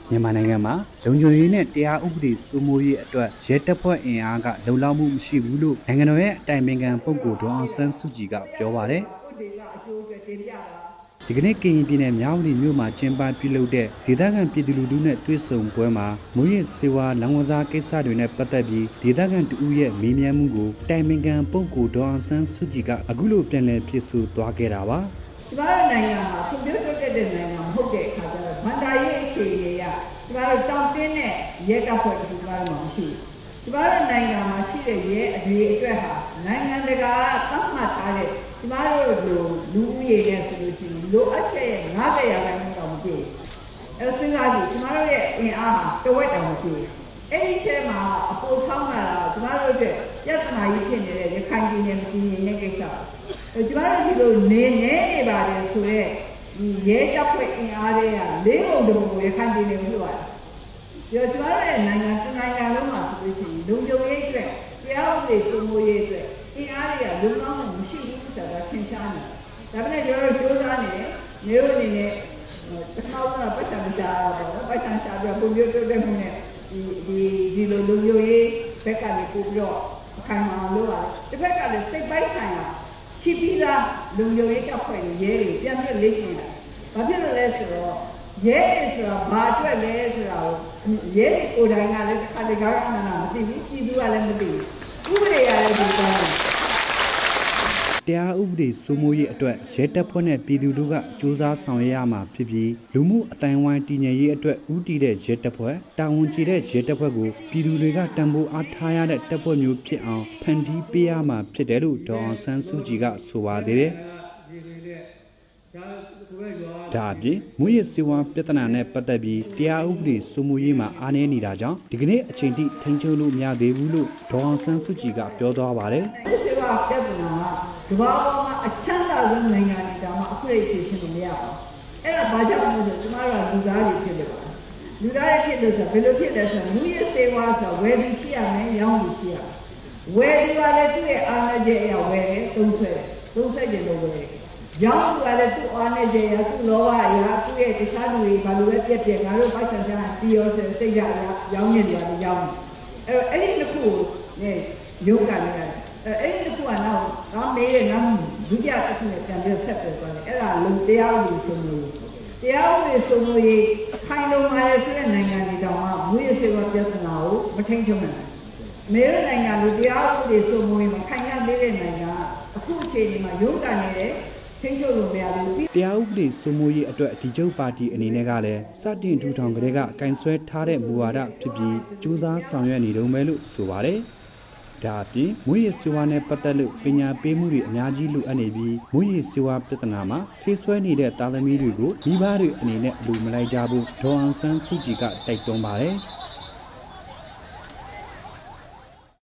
မြန်မာနိုင်ငံမှာလုံခြုံရေးနဲ့တရားဥပဒေစိုးမိုးရေးအတွက်ရဲတပ်ဖွဲ့အင်အားကလုံလောက်မှုမရှိဘူးလို့နိုင်ငံတော်ရဲ့အတိုင်ပင်ခံပုဂ္ဂိုလ်ဒေါ်အောင်ဆန်းစုကြည်ကပြောပါတယ်ဒီကနေ့ကရင်ပြည်နယ်မြောက်ဦးမြို့မှာကျင်းပပြုလုပ်တဲ့ဒေသခံပြည်သူလူထုနဲ့တွေ့ဆုံပွဲမှာမွေးရစေဝါလောင်ဝစားကိစ္စတွေနဲ့ပတ်သက်ပြီးဒေသခံတဦးရဲ့မေးမြန်းမှုကိုတိုင်ပင်ခံပုဂ္ဂိုလ်ဒေါ်အောင်ဆန်းစုကြည်ကအခုလိုပြန်လည်ဖြေဆိုသွားခဲ့တာပါကျမတို့နိုင်ငံမှာဖွံ့ဖြိုးတိုးတက်တဲ့နိုင်ငံမဟုတ်တဲ့အခါကျတော့ဗန္ဒာရေးအခြေအနေရကျမတို့တောင်းတင်းတဲ့ရဲတပ်ဖွဲ့တွေကျမတို့မှမရှိဘူးကျမတို့နိုင်ငံမှာရှိတဲ့ရဲအရေးအတွက်ဟာနိုင်ငံတကာသတ်မှတ်ထားတဲ့ကျမတို့လူဦးရေနဲ့ဆိုလို့ရှိရင်လိုအပ်ချက်ရဲ့90%တော့မပြည့်အဲစဉ်းစားကြည့်ကျမတို့ရဲ့အင်အားဟာတဝက်တောင်မပြည့်အဲ့ဒီထဲမှာအပေါ်ဆောင်လာတာကျမတို့အတွက်ပြဿနာကြီးဖြစ်နေတဲ့ရခိုင်ပြည်နယ်မတည်ငြိမ်တဲ့ကိစ္စကျမတို့ဒီလိုနေပါတယ်ဆိုတော့ရဲတပ်ဖွဲ့အင်အားတွေက၄ပုံတုံကိုရခိုင်ပြည်နယ်ကိုလွှတ်ရတယ်ကျမတို့ရဲ့နိုင်ငံလုံးမှာဆိုလို့ရှိရင်လုံခြုံရေးအတွက်တရားဥပဒေစိုးမိုးရေးအတွက်အင်အားတွေကလုံလောက်မှုမရှိဘူးဆိုတာသင်ရှားနေဒါပေမဲ့ကျွန်တော်တို့စူးစမ်းနေတယ်မျိုးအနေနဲ့ပထမဆုံးပတ်စံရှားတော့ပတ်စံရှားပြီးပုံပြတိုးတက်မှုနဲ့ဒီလိုလုံခြုံရေးဘက်ကနေပို့ပြီးတော့အခိုင်အမာလုပ်ရတယ်တစ်ဖက်ကလည်းစိတ်ပိုင်းဆိုင်ရာရှိပြီးသားလုံခြုံရေးတပ်ဖွဲ့တွေရဲတွေပြန်ပြလေ့ကျင့်တာဘာဖြစ်လို့လဲဆိုတော့ရဲဆိုတာဘာအတွက်လဲဆိုတာကိုရဲကိုယ်တိုင်ကလည်းတစ်ခါတခါကမသိဘူးပြည်သူကလည်းမသိဘူးဥပဒေကလည်းဒီတိုင်းတရားဥပဒေစိုးမိုးရေးအတွက်ရဲတပ်ဖွဲ့နဲ့ပြည်သူတို့ကစ조사ဆောင်ရွက်ရမှာဖြစ်ပြီးလူမှုအတိုင်းဝိုင်းတည်ငြိမ်ရေးအတွက်ဦးတည်တဲ့ရဲတပ်ဖွဲ့တာဝန်ကျတဲ့ရဲတပ်ဖွဲ့ကိုပြည်သူတွေကတံပိုးအားထားရတဲ့တပ်ဖွဲ့မျိုးဖြစ်အောင်ဖန်တီးပေးရမှာဖြစ်တယ်လို့ဒေါ်အောင်ဆန်းစုကြည်ကဆိုပါသေးတယ်ဒါအပြင်မွေးရစေဝါပြဿနာနဲ့ပတ်သက်ပြီးတရားဥပဒေစိုးမိုးရေးမှာအားနည်းနေတာကြောင့်ဒီကနေ့အချိန်ထိထိန်းချုပ်လို့မရသေးဘူးလို့ဒေါ်အောင်ဆန်းစုကြည်ကပြောသွားပါတယ်စေဝါပြဿနာကဘာပေါ်မှာအချမ်းသာဆုံးနိုင်ငံတွေတောင်မှအခုလေးဖြေရှင်းလို့မရဘူးအဲ့ဒါဘာကြောင့်လဲဆိုတော့ကျမတို့ကလူသားတွေဖြစ်နေပါလူသားတွေဖြစ်လို့ဆိုဘယ်လိုဖြစ်လဲဆိုတော့မွေးရစေဝါဆိုဝယ်ပြီးရှိရမယ်ရောင်းပြီးရှိရဝယ်ပြီးကလည်းသူ့ရဲ့အာဏာချက်အရာဝယ်တယ်သုံးဆွဲတယ်လို့ဝယ်တယ်ရောင်းကလည်းသူ့အားနဲ့ကြရသူ့လောဘအရာသူ့ရဲ့တခြားလူတွေဘာလို့ပဲပြက်ငါတို့ပိုက်ဆံချမ်းတီးရောဆိုစိတ်ရရောင်းနေတယ်ရောင်းအဲ့ဒီတစ်ခုနဲ့ရုံးကန်နေတယ်အဲ့ဒီတစ်ခုကနောက်ကောင်းနေတဲ့နောက်ဒုတိယတစ်ခုနဲ့ပြန်ပြီးဆက်ပြသွားတယ်အဲ့ဒါလုံတရားဥပဒေစိုးမိုးရေးခိုင်လုံပါလေဆိုတဲ့နိုင်ငံတွေတောင်မှမွေးရစေဝါပြဿနာကိုမထိန်းချုပ်နိုင်ဘူးအမေရိကန်နိုင်ငံလူတရားဥပဒေစိုးမိုးရေးမှာခိုင်ရသေးတဲ့နိုင်ငံအခုအချိန်ဒီမှာရုံးကန်နေတဲ့တရားဥပဒေစိုးမိုးရေးအတွက်ဒီချုပ်ပါတီအနေနဲ့ကလည်းစတင်ထူထောင်ကလေးကကင်ဆွဲထားတဲ့မူဝါဒဖြစ်ပြီးစူးစမ်းဆောင်ရွက်နေတုန်းပဲလို့ဆိုပါတယ်။ဒါအပြင်မွေးရစေဝါနဲ့ပတ်သက်လို့ပညာပေးမှုတွေအများကြီးလိုအပ်နေပြီးမွေးရစေဝါပြဿနာမှာဆေးဆွဲနေတဲ့သားသမီးတွေကိုမိဘတွေအနေနဲ့လူမလိုက်ကြဘူးဒေါ်အောင်ဆန်းစုကြည်ကတိုက်တွန်းပါတယ်။